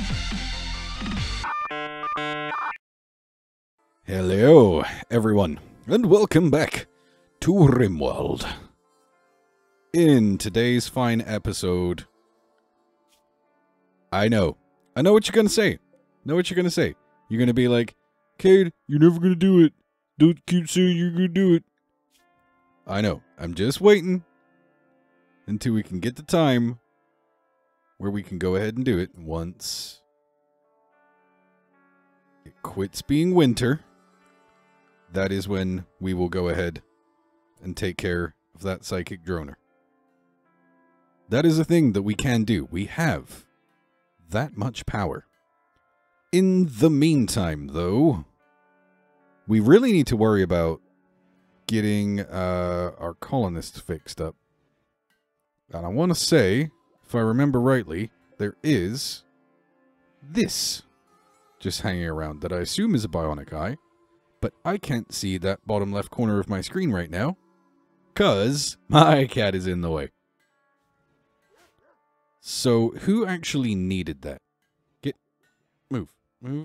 Hello, everyone, and welcome back to Rimworld. In today's fine episode, I know what you're gonna say. You're gonna be like, Cade, you're never gonna do it. Don't keep saying you're gonna do it. I know. I'm just waiting until we can get the time where we can go ahead and do it. Once it quits being winter, that is when we will go ahead and take care of that psychic droner. That is a thing that we can do. We have that much power. In the meantime, though, we really need to worry about getting our colonists fixed up. And I want to say, if I remember rightly, there is this just hanging around that I assume is a bionic eye. But I can't see that bottom left corner of my screen right now, because my cat is in the way. So, who actually needed that? Move.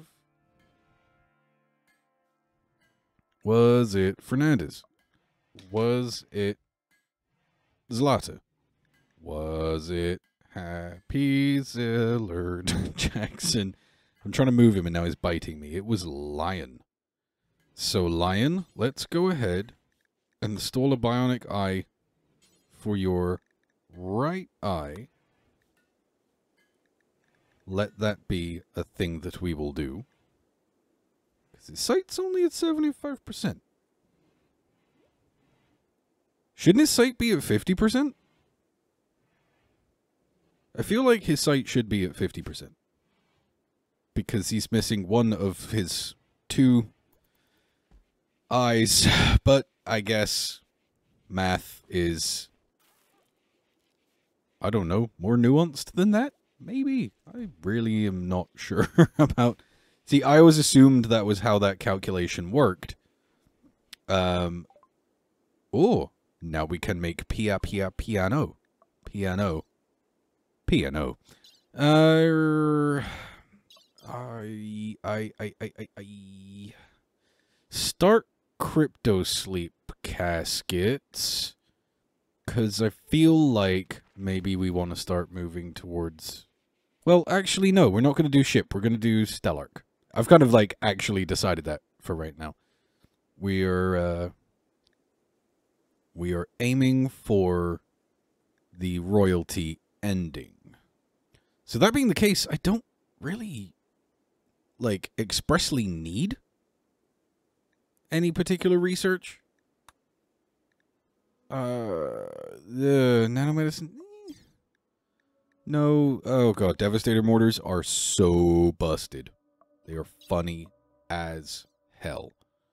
Was it Fernandez? Was it Zlata? Was it Happy Zillard Jackson? I'm trying to move him and now he's biting me. It was Lion. So, Lion, let's go ahead and install a bionic eye for your right eye. Let that be a thing that we will do. Because his sight's only at 75%. Shouldn't his sight be at 50%? I feel like his sight should be at 50%. Because he's missing one of his two eyes, but I guess math is, I don't know, more nuanced than that? Maybe. I really am not sure about... See, I always assumed that was how that calculation worked. Oh, now we can make piano. Start crypto sleep caskets, because I feel like maybe we want to start moving towards... Well, actually, no, we're not going to do ship. We're going to do Stellark. I've kind of, like, actually decided that for right now. We are aiming for the royalty ending. So that being the case, I don't really, like, expressly need any particular research. The nanomedicine... No. Oh god, Devastator mortars are so busted. They are funny as hell.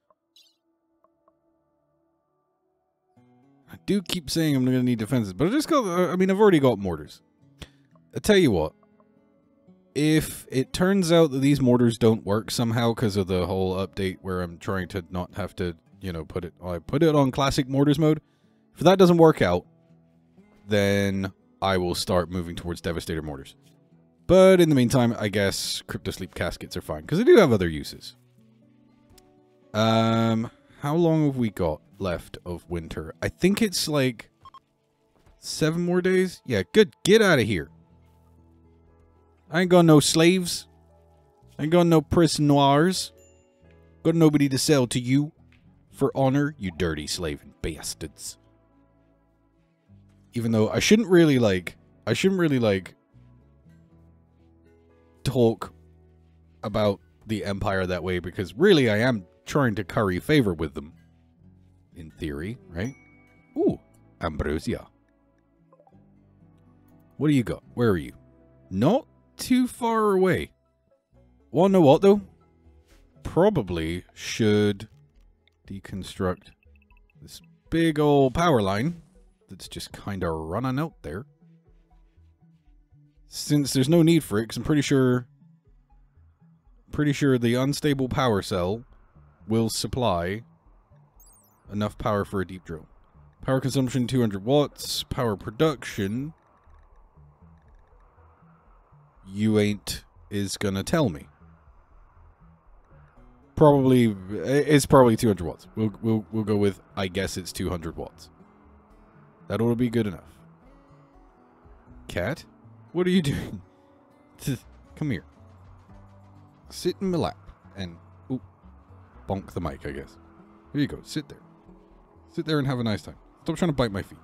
I do keep saying I'm going to need defenses, but I've already got mortars. I tell you what. If it turns out that these mortars don't work somehow because of the whole update where I'm trying to not have to, you know, put it on classic mortars mode. If that doesn't work out, then I will start moving towards Devastator mortars. But in the meantime, I guess Crypto Sleep caskets are fine because they do have other uses. How long have we got left of winter? I think it's like 7 more days. Yeah, good. Get out of here. I ain't got no slaves. I ain't got no prisoners. Got nobody to sell to you for honor, you dirty slaving bastards. Even though I shouldn't really talk about the Empire that way, because really I am trying to curry favor with them. In theory, right? Ooh, Ambrosia. What do you got? Where are you? Not too far away. Wanna know what, though? Probably should deconstruct this big old power line that's just kind of running out there. Since there's no need for it, because I'm pretty sure the unstable power cell will supply enough power for a deep drill. Power consumption 200 watts. Power production, you ain't is going to tell me. Probably, it's probably 200 watts. We'll go with, I guess it's 200 watts. That ought to be good enough. Cat, what are you doing? Come here. Sit in my lap and, ooh, bonk the mic, I guess. Here you go, sit there. Sit there and have a nice time. Stop trying to bite my feet.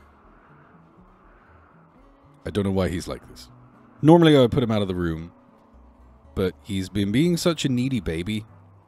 I don't know why he's like this. Normally I would put him out of the room, but he's been being such a needy baby.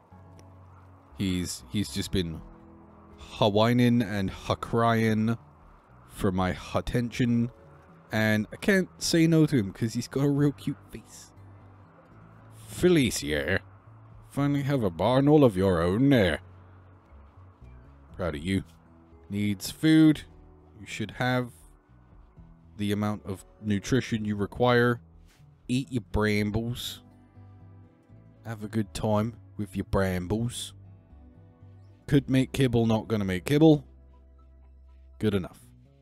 He's just been whining and crying for my attention, and I can't say no to him because he's got a real cute face. Felicia, finally have a barn all of your own there. Proud of you. Needs food. You should have the amount of nutrition you require. Eat your brambles. Have a good time with your brambles. Could make kibble, not gonna make kibble. Good enough.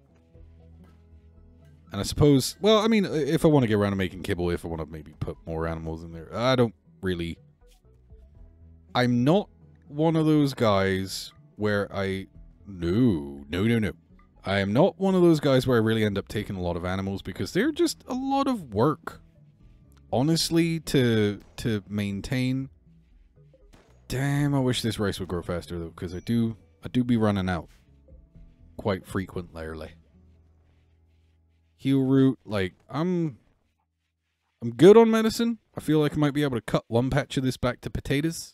And I suppose, well, I mean, if I want to get around to making kibble, if I want to maybe put more animals in there, I don't really. I'm not one of those guys where I. No. I am not one of those guys where I really end up taking a lot of animals because they're just a lot of work. Honestly, to maintain. Damn, I wish this rice would grow faster though, because I do be running out quite frequently. Heal root, like I'm good on medicine. I feel like I might be able to cut one patch of this back to potatoes.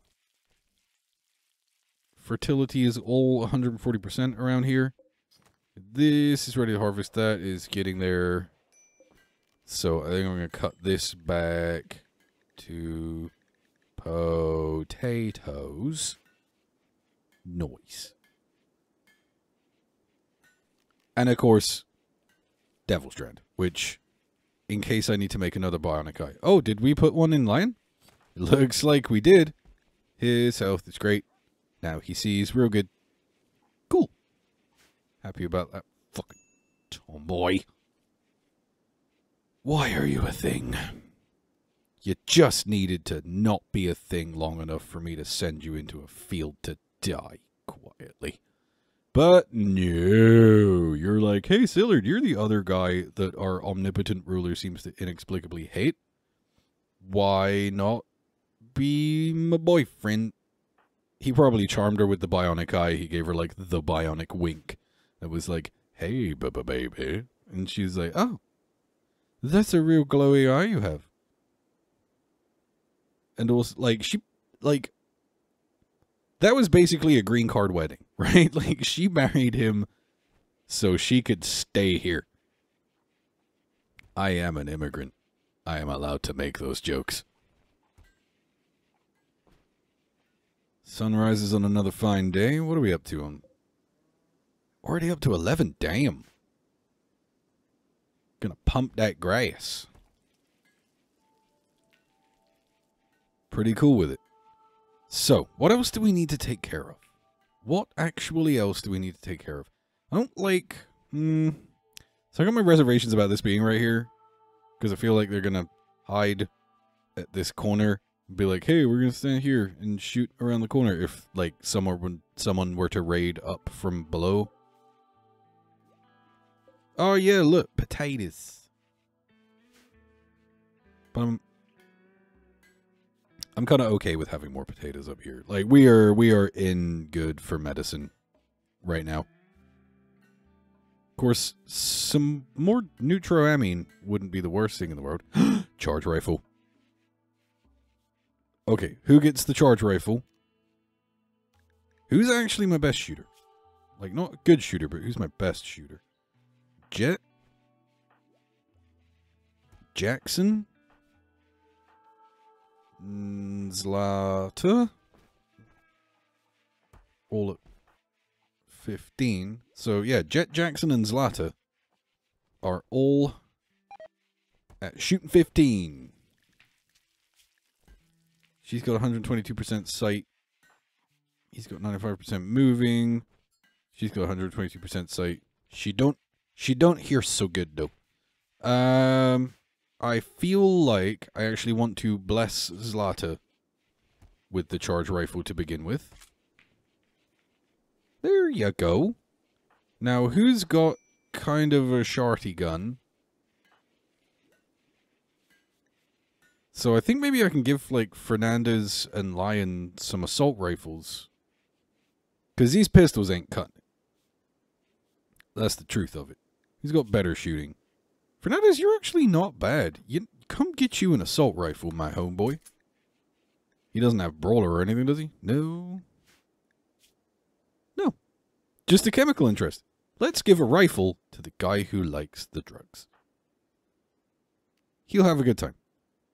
Fertility is all 140% around here. This is ready to harvest. That is getting there. So I think I'm going to cut this back to potatoes. Noise. And of course, Devil Strand, which, in case I need to make another bionic eye. Oh, did we put one in line? It looks like we did. His health is great. Now he sees real good. Cool. Happy about that. Fucking tomboy. Why are you a thing? You just needed to not be a thing long enough for me to send you into a field to die quietly. But no, you're like, hey, Sillard, you're the other guy that our omnipotent ruler seems to inexplicably hate. Why not be my boyfriend? He probably charmed her with the bionic eye. He gave her, like, the bionic wink. It was like, hey, baby. And she's like, oh, that's a real glowy eye you have. And also, like, that was basically a green card wedding, right? Like, she married him so she could stay here. I am an immigrant. I am allowed to make those jokes. Sun rises on another fine day. What are we up to? Already up to 11. Damn. Gonna pump that grass. Pretty cool with it. So, what else do we need to take care of? What actually else do we need to take care of? I don't like... So I got my reservations about this being right here. Because I feel like they're gonna hide at this corner. Be like, hey, we're gonna stand here and shoot around the corner if, like, someone were to raid up from below. Oh yeah, look, potatoes. But I'm kind of okay with having more potatoes up here. Like, we are in good for medicine right now. Of course, some more neutroamine wouldn't be the worst thing in the world. Charge rifle. Okay, who gets the charge rifle? Who's actually my best shooter? Like, not a good shooter, but who's my best shooter? Jet? Jackson? Zlata? All at 15. So, yeah, Jet, Jackson, and Zlata are all at shooting 15. She's got 122% sight. He's got 95% moving. She's got 122% sight. She don't hear so good though. I feel like I actually want to bless Zlata with the charge rifle to begin with. There you go. Now, who's got kind of a shorty gun? So I think maybe I can give, like, Fernandez and Lion some assault rifles. Because these pistols ain't cutting it. That's the truth of it. He's got better shooting. Fernandez, you're actually not bad. Come get you an assault rifle, my homeboy. He doesn't have brawler or anything, does he? No. No. Just a chemical interest. Let's give a rifle to the guy who likes the drugs. He'll have a good time.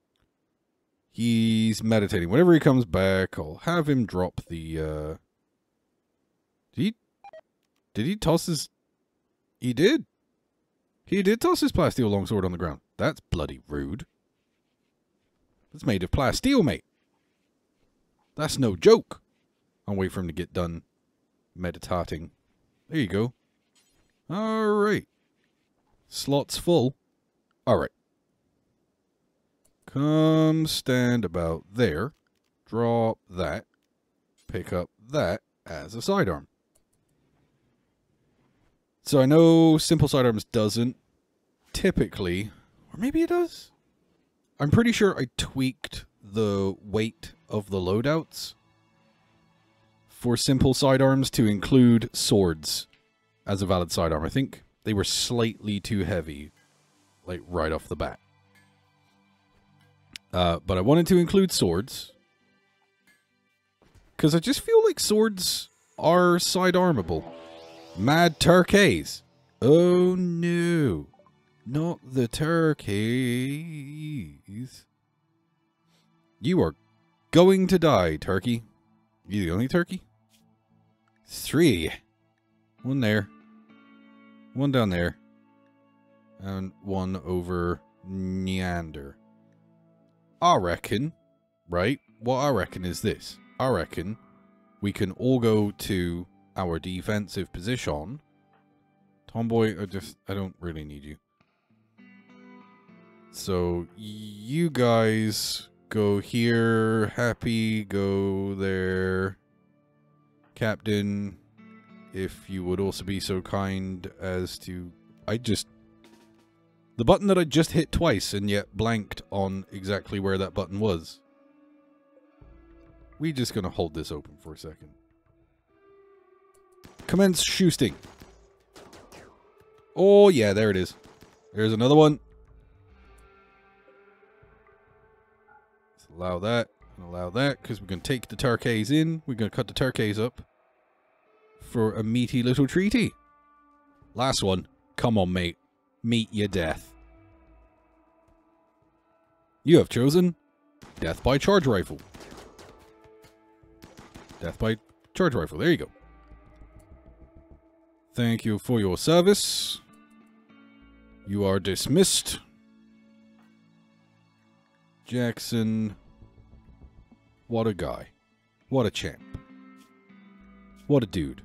He's meditating. Whenever he comes back, I'll have him drop the, Did he toss his... He did. He did toss his plasteel longsword on the ground. That's bloody rude. It's made of plasteel, mate. That's no joke. I'll wait for him to get done meditating. There you go. Alright. Slot's full. Alright. Come stand about there. Drop that. Pick up that as a sidearm. So I know simple sidearms doesn't typically, or maybe it does. I'm pretty sure I tweaked the weight of the loadouts for simple sidearms to include swords as a valid sidearm. I think they were slightly too heavy, like right off the bat. But I wanted to include swords because I just feel like swords are sidearmable. Mad turkeys. Oh no. Not the turkeys. You are going to die, turkey. You the only turkey? 3. One there. One down there. And one over Neander. I reckon, right? What I reckon is this. I reckon we can all go to our defensive position. Tomboy, I don't really need you. So, you guys go here. Happy, go there. Captain, if you would also be so kind as to... The button that I just hit twice and yet blanked on exactly where that button was. We're just going to hold this open for a second. Commence shooting. Oh, yeah, there it is. There's another one. Let's allow that. And allow that, because we're going to take the turkeys in. We're going to cut the turkeys up for a meaty little treaty. Last one. Come on, mate. Meet your death. You have chosen death by charge rifle. Death by charge rifle. There you go. Thank you for your service. You are dismissed. Jackson. What a guy. What a champ. What a dude.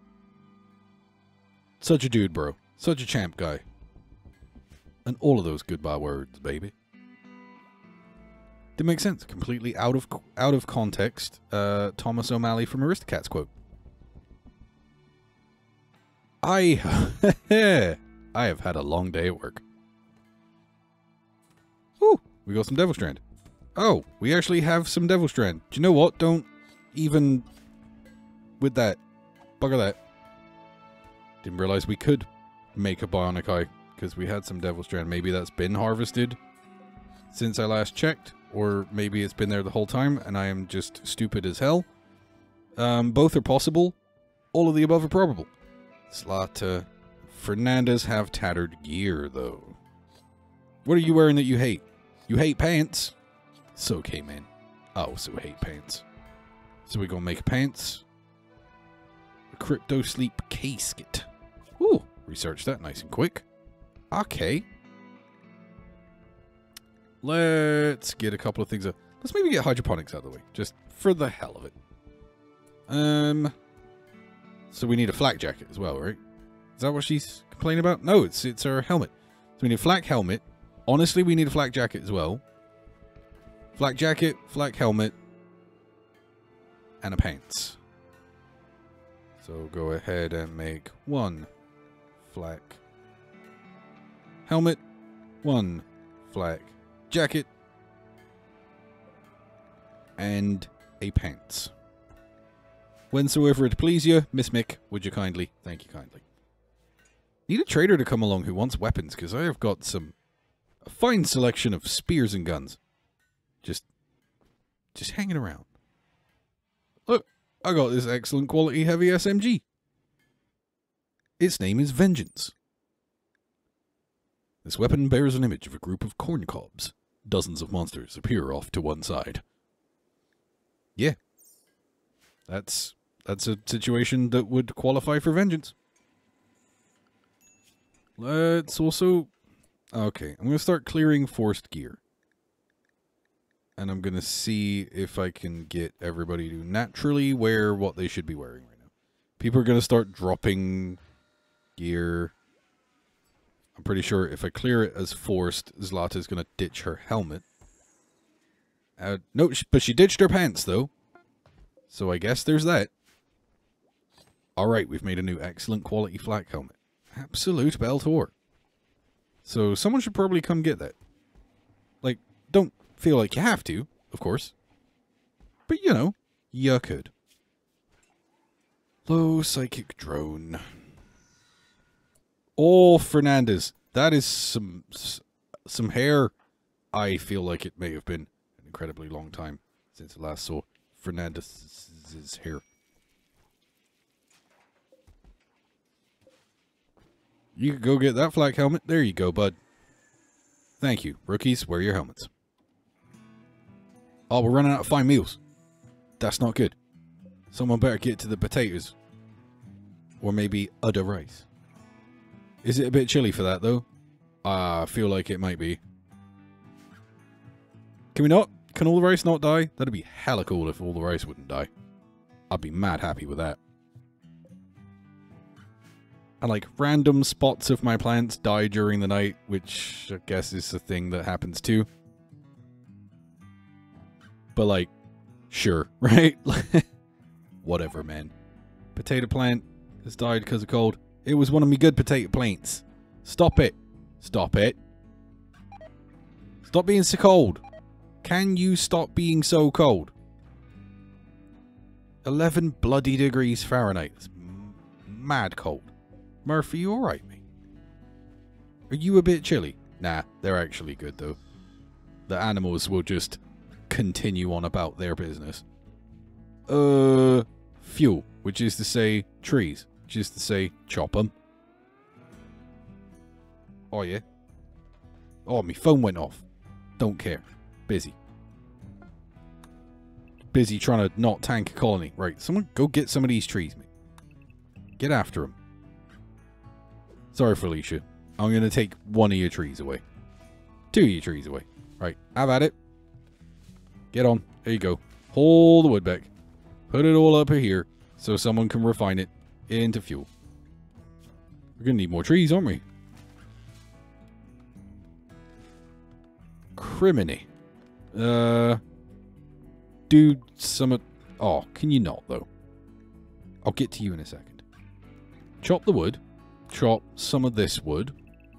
Such a dude, bro. Such a champ guy. And all of those goodbye words, baby. Didn't make sense. Completely out of context. Thomas O'Malley from Aristocats quote. I have had a long day at work. Ooh, we got some Devil Strand. Oh, we actually have some Devil Strand. Do you know what? Don't even with that. Bugger that. Didn't realize we could make a Bionic Eye because we had some Devil Strand. Maybe that's been harvested since I last checked, or maybe it's been there the whole time and I am just stupid as hell. Both are possible. All of the above are probable. Slata. Fernandez have tattered gear, though. What are you wearing that you hate? You hate pants? So okay, man. I also hate pants. So we're gonna make pants. A crypto sleep casket. Ooh, research that nice and quick. Okay. Let's get a couple of things. Let's maybe get hydroponics out of the way, just for the hell of it. So we need a flak jacket as well, right? Is that what she's complaining about? No, it's her helmet. So we need a flak helmet, Honestly, we need a flak jacket as well. Flak jacket, flak helmet, and a pants. So go ahead and make 1 flak helmet, 1 flak jacket, and a pants. Whensoever it please you, Miss Mick, would you kindly? Thank you kindly. Need a trader to come along who wants weapons, because I have got a fine selection of spears and guns. Just hanging around. Look, I got this excellent quality heavy SMG. Its name is Vengeance. This weapon bears an image of a group of corn cobs. Dozens of monsters appear off to one side. Yeah. That's a situation that would qualify for vengeance. Let's also... Okay, I'm going to start clearing forced gear. And I'm going to see if I can get everybody to naturally wear what they should be wearing right now. People are going to start dropping gear. I'm pretty sure if I clear it as forced, Zlata's going to ditch her helmet. No, but she ditched her pants, though. So I guess there's that. Alright, we've made a new excellent quality flak helmet. Absolute Beltor. So someone should probably come get that. Like, don't feel like you have to, of course. But, you know, you could. Low psychic drone. Oh, Fernandez. That is some hair. I feel like it may have been an incredibly long time since I last saw Fernandez's hair. You could go get that flak helmet. There you go, bud. Thank you. Rookies, wear your helmets. Oh, we're running out of fine meals. That's not good. Someone better get to the potatoes. Or maybe other rice. Is it a bit chilly for that, though? I feel like it might be. Can we not? Can all the rice not die? That'd be hella cool if all the rice wouldn't die. I'd be mad happy with that. And like random spots of my plants die during the night, which I guess is a thing that happens too. But like, sure, right? Whatever, man. Potato plant has died because of cold. It was one of me good potato plants. Stop it. Stop it. Stop being so cold. Can you stop being so cold? 11 bloody degrees Fahrenheit. It's mad cold. Murphy, you alright, mate? Are you a bit chilly? Nah, they're actually good, though. The animals will just continue on about their business. Fuel, which is to say trees, which is to say chop them. Oh, yeah? Oh, my phone went off. Don't care. Busy. Busy trying to not tank a colony. Right, someone go get some of these trees, mate. Get after them. Sorry, Felicia. I'm going to take one of your trees away. 2 of your trees away. Right, have at it. Get on. There you go. Hold the wood back. Put it all up here so someone can refine it into fuel. We're going to need more trees, aren't we? Criminy. Do some... Oh, can you not, though? I'll get to you in a second. Chop the wood. Chop some of this wood.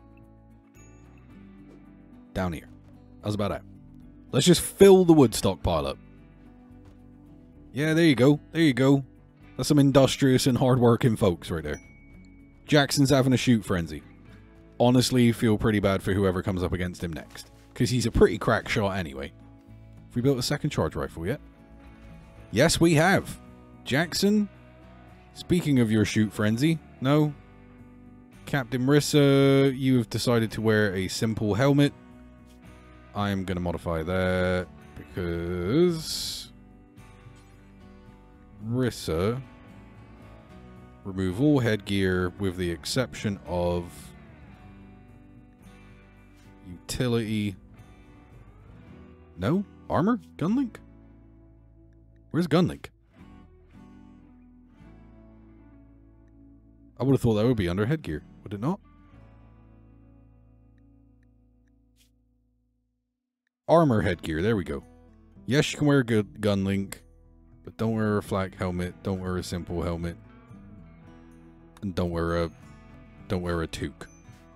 Down here. How's about that? Let's just fill the wood stockpile up. Yeah, there you go. There you go. That's some industrious and hard-working folks right there. Jackson's having a shoot frenzy. Honestly, feel pretty bad for whoever comes up against him next. Because he's a pretty crack shot anyway. Have we built a second charge rifle yet? Yes, we have. Jackson, speaking of your shoot frenzy, no. Captain Marissa, you have decided to wear a simple helmet. I'm going to modify that because Marissa, remove all headgear with the exception of utility. No? Armor? Gunlink? Where's Gunlink? I would have thought that would be under headgear. Would it not? armor headgear. There we go. Yes, you can wear a good gun link, but don't wear a flak helmet. Don't wear a simple helmet, and don't wear a toque.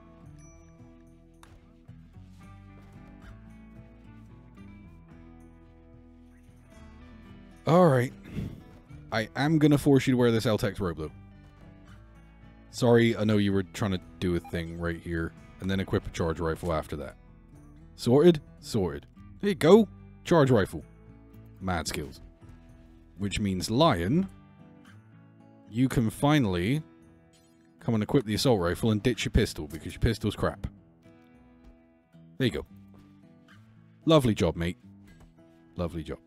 All right. I am gonna force you to wear this L-Tex robe, though. Sorry, I know you were trying to do a thing right here, and then equip a charge rifle after that. Sorted? Sorted. There you go. Charge rifle. Mad skills. Which means, Lion, you can finally come and equip the assault rifle and ditch your pistol, because your pistol's crap. There you go. Lovely job, mate. Lovely job.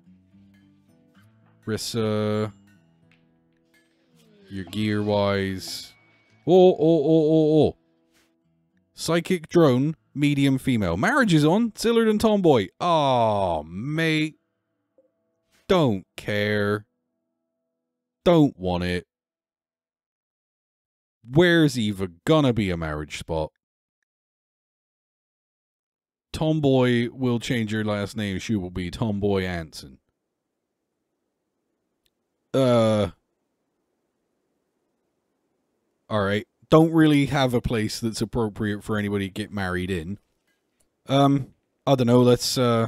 Rissa, your gear-wise. Oh. Psychic drone, medium female. Marriage is on. Zillard and Tomboy. Oh, mate. Don't care. Don't want it. Where's even gonna be a marriage spot? Tomboy will change your last name. She will be Tomboy Anson. Alright. Don't really have a place that's appropriate for anybody to get married in. I don't know, let's throw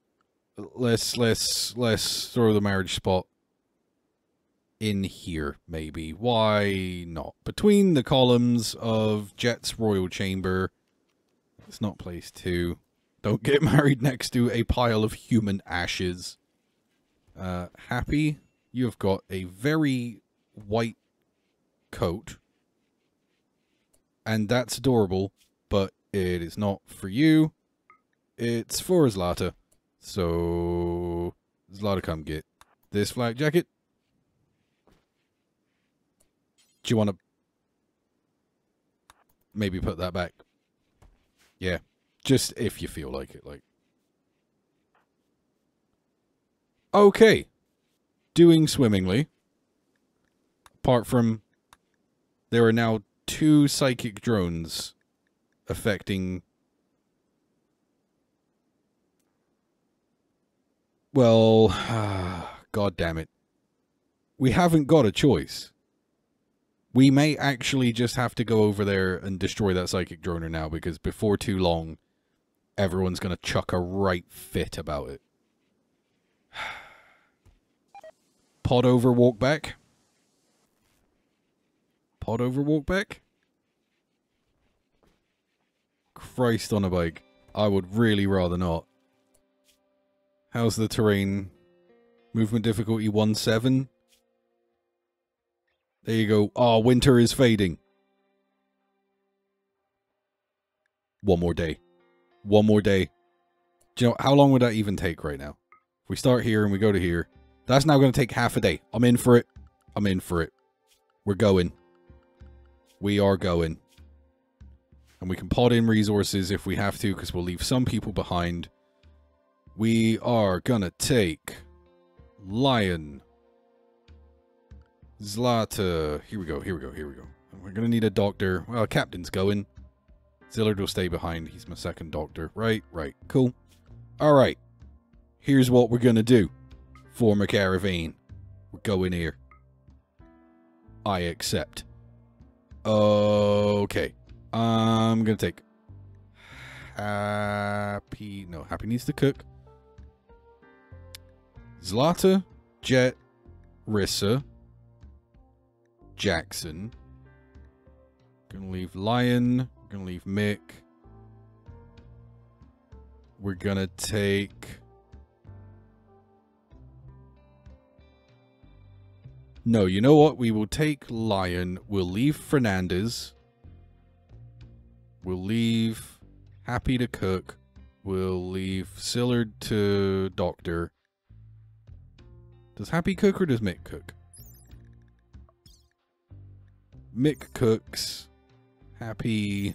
the marriage spot in here, maybe. Why not? Between the columns of Jet's royal chamber. It's not place 2. Don't get married next to a pile of human ashes. Happy, you've got a very white coat. And that's adorable, but it is not for you. It's for Zlata. So, Zlata, come get this flak jacket. Do you want to maybe put that back? Yeah, just if you feel like it. Like, okay, doing swimmingly. Apart from, there are now 2 psychic drones affecting. Well, god damn it. We haven't got a choice. We may actually just have to go over there and destroy that psychic droner now, because before too long, everyone's going to chuck a right fit about it. Pod over, walk back. Pod over, walk back. Christ on a bike. I would really rather not. How's the terrain? Movement difficulty 1-7. There you go. Oh, winter is fading. One more day. One more day. Do you know, how long would that even take right now? If we start here and we go to here, that's now going to take half a day. I'm in for it. I'm in for it. We're going. We are going. And we can pod in resources if we have to, because we'll leave some people behind. We are going to take Lion. Zlata. Here we go, here we go, here we go. We're going to need a doctor. Well, Captain's going. Zillard will stay behind. He's my second doctor. Right, cool. Alright. Here's what we're going to do. Form a caravan. We're going here. I accept. Okay. I'm going to take Happy. No, Happy needs to cook. Zlata, Jet, Rissa, Jackson. Gonna leave Lion. Gonna leave Mick. We're gonna take... No, you know what? We will take Lion. We'll leave Fernandez. We'll leave Happy to cook. We'll leave Zillard to doctor. Does Happy cook or does Mick cook? Mick cooks. Happy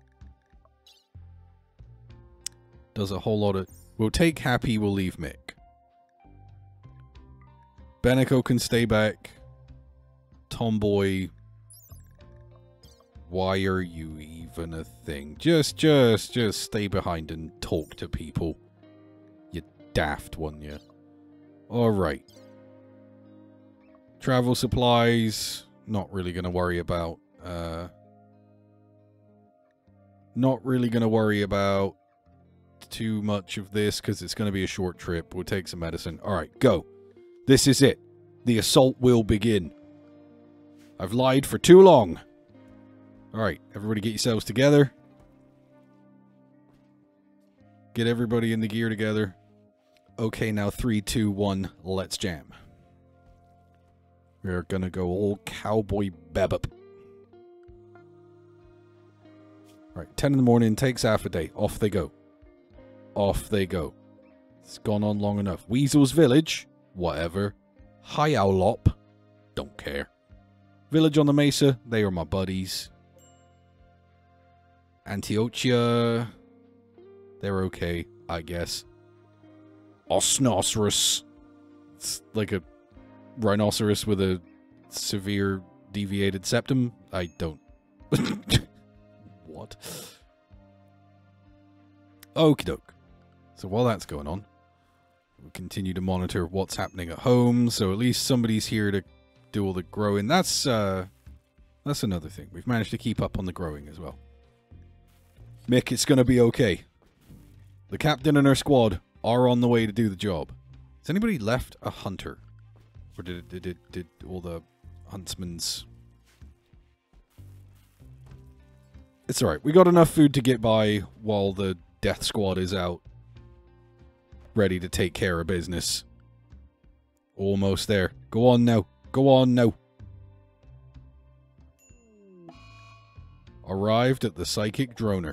does a whole lot of... We'll take Happy, we'll leave Mick. Beneko can stay back. Tomboy. Why are you even a thing? Just stay behind and talk to people. daft one, yeah. Alright. Travel supplies, not really going to worry about. Not really going to worry about too much of this because it's going to be a short trip. We'll take some medicine. Alright, go. This is it. The assault will begin. I've lied for too long. Alright, everybody get yourselves together. Get everybody in the gear together. Okay, now 3, 2, 1, let's jam. We're gonna go all cowboy bebop. Alright, 10 in the morning, takes half a day. Off they go. Off they go. It's gone on long enough. Weasel's Village, whatever. High Owlop, don't care. Village on the Mesa, they are my buddies. Antiochia, they're okay, I guess. Osnoceros. It's like a rhinoceros with a severe deviated septum. I don't... What? Okie doke. So while that's going on, we'll continue to monitor what's happening at home, so at least somebody's here to do all the growing. That's another thing. We've managed to keep up on the growing as well. Mick, it's gonna be okay. The captain and her squad are on the way to do the job. Has anybody left a hunter? Or did all the huntsmen's... It's alright. We got enough food to get by while the death squad is out. Ready to take care of business. Almost there. Go on now. Go on now. Arrived at the psychic droner.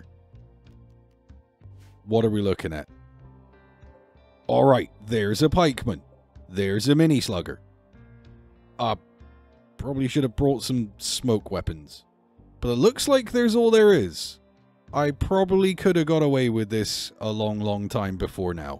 What are we looking at? Alright, there's a pikeman. There's a mini slugger. Probably should have brought some smoke weapons. But it looks like there's all there is. I probably could have got away with this a long, long time before now.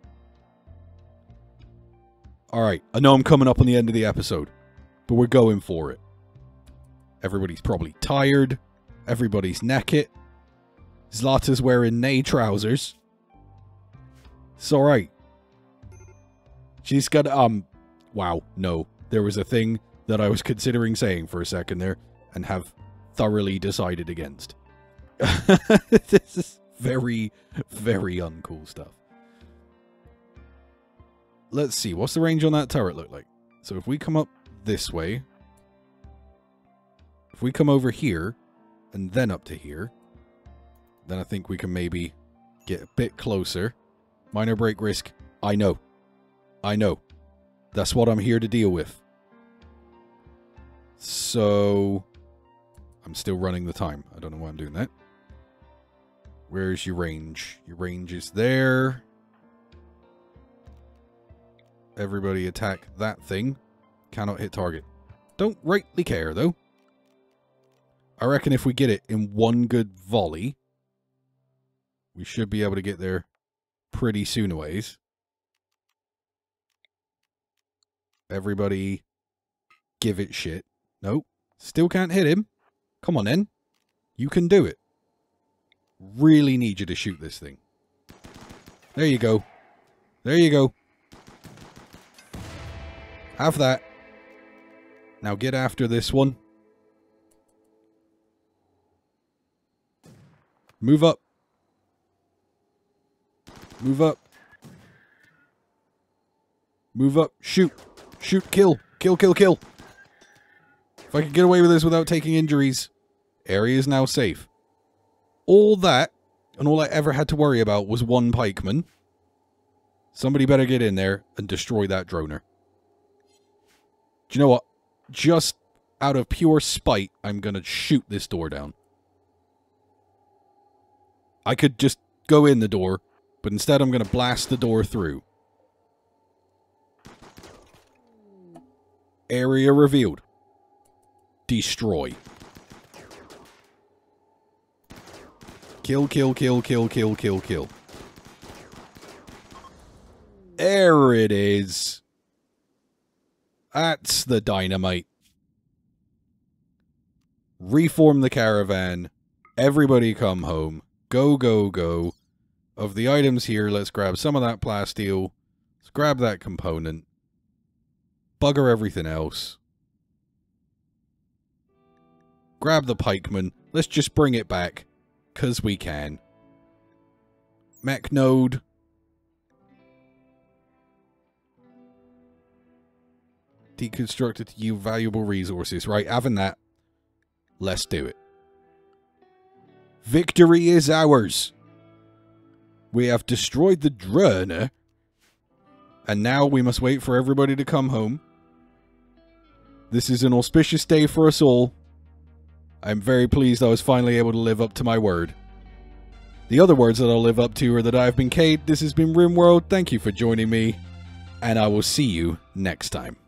Alright, I know I'm coming up on the end of the episode, but we're going for it. Everybody's probably tired. Everybody's naked. Zlata's wearing nay trousers. It's alright. She's got, wow, no. There was a thing that I was considering saying for a second there, and have thoroughly decided against. This is very, very uncool stuff. Let's see, what's the range on that turret look like? So if we come up this way, if we come over here, and then up to here, then I think we can maybe get a bit closer. Minor break risk. I know. I know. That's what I'm here to deal with. So... I'm still running the time. I don't know why I'm doing that. Where's your range? Your range is there. Everybody attack that thing. Cannot hit target. Don't rightly care, though. I reckon if we get it in one good volley, we should be able to get there pretty soon a ways. Everybody give it shit. Nope. Still can't hit him. Come on then. You can do it. Really need you to shoot this thing. There you go. There you go. Have that. Now get after this one. Move up. Move up. Move up. Shoot. Shoot. Kill. Kill, kill, kill. If I could get away with this without taking injuries. Area is now safe. All that, and all I ever had to worry about was one pikeman. Somebody better get in there and destroy that droner. Do you know what? Just out of pure spite, I'm going to shoot this door down. I could just go in the door, but instead I'm going to blast the door through. Area revealed. Destroy. Kill, kill, kill, kill, kill, kill, kill. There it is. That's the dynamite. Reform the caravan. Everybody come home. Go, go, go. of the items here, let's grab some of that plasteel. Let's grab that component. Bugger everything else. Grab the pikeman. Let's just bring it back. 'Cause we can. Mech node. Deconstructed to you valuable resources. Right, having that. Let's do it. Victory is ours. We have destroyed the drone. And now we must wait for everybody to come home. This is an auspicious day for us all. I'm very pleased I was finally able to live up to my word. The other words that I'll live up to are that I've been Cade, this has been Rimworld, thank you for joining me, and I will see you next time.